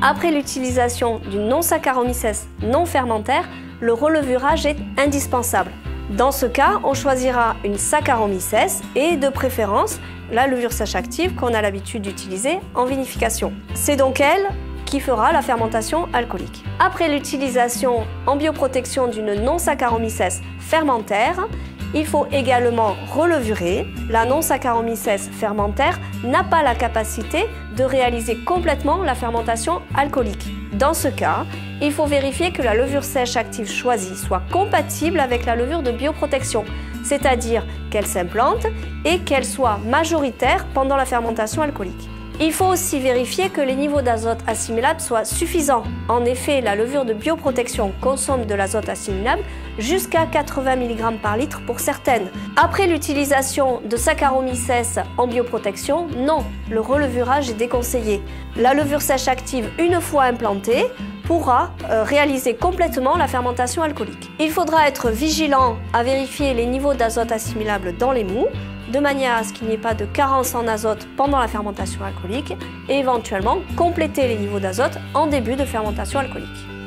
Après l'utilisation d'une non-saccharomycèse non fermentaire, le relevurage est indispensable. Dans ce cas, on choisira une saccharomycèse et de préférence la levure sèche active qu'on a l'habitude d'utiliser en vinification. C'est donc elle qui fera la fermentation alcoolique. Après l'utilisation en bioprotection d'une non-saccharomycèse fermentaire, il faut également relevurer. La non-saccharomycèse fermentaire n'a pas la capacité de réaliser complètement la fermentation alcoolique. Dans ce cas, il faut vérifier que la levure sèche active choisie soit compatible avec la levure de bioprotection, c'est-à-dire qu'elle s'implante et qu'elle soit majoritaire pendant la fermentation alcoolique. Il faut aussi vérifier que les niveaux d'azote assimilable soient suffisants. En effet, la levure de bioprotection consomme de l'azote assimilable jusqu'à 80 mg par litre pour certaines. Après l'utilisation de saccharomycèse en bioprotection, non, le relevurage est déconseillé. La levure sèche active, une fois implantée, pourra réaliser complètement la fermentation alcoolique. Il faudra être vigilant à vérifier les niveaux d'azote assimilable dans les mous, de manière à ce qu'il n'y ait pas de carence en azote pendant la fermentation alcoolique et éventuellement compléter les niveaux d'azote en début de fermentation alcoolique.